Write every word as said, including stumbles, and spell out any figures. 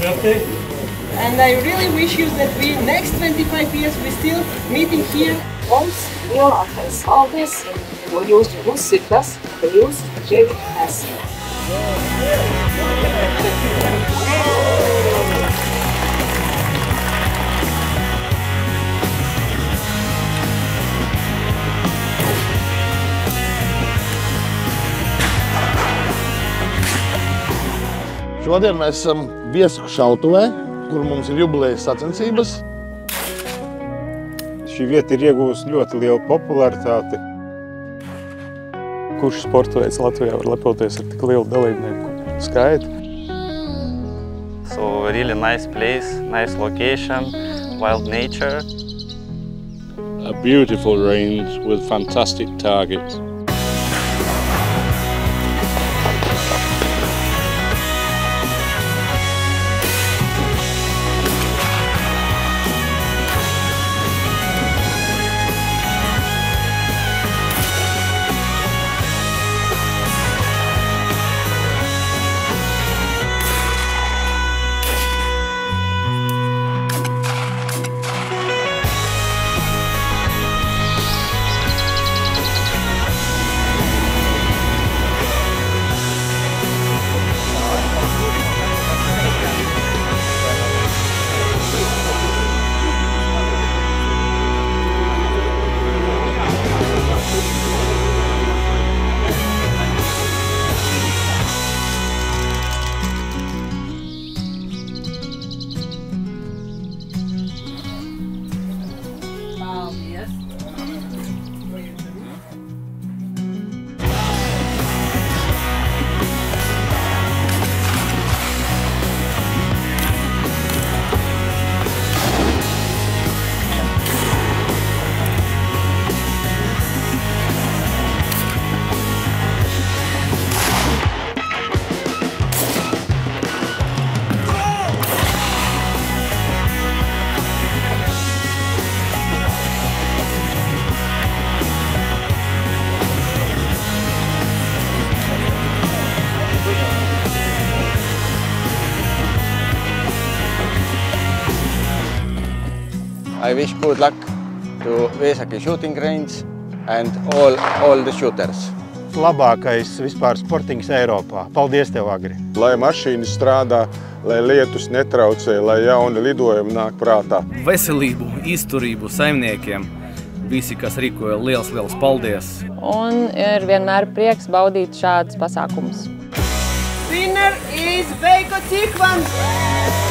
And I really wish you that we next twenty-five years we still meeting here. Mums lielākais paldies, ko jūs uzsitas, ka jūs šeit esat. Šodien mēs esam Viesku šautuvē, kur mums ir jubilejas sacensības. Šī vieta ir iegūst ļoti lielu popularitāti. Kurš sporta veids Latvijā var lepoties ar tik lielu dalībnieku skaitu? So really nice place, nice location, wild nature. A beautiful range with fantastic targets. I wish good luck to Viesaki shooting range and all, all the shooters. Labākais vispār sportings Eiropā. Paldies tev, Agri! Lai mašīna strādā, lai lietus netraucē, lai jauni lidojumi nāk prātā. Veselību, izturību saimniekiem. Visi, kas rīkoja, liels, liels paldies! Un ir vienmēr prieks baudīt šādus pasākumus. Winner is Veiko Cikvans!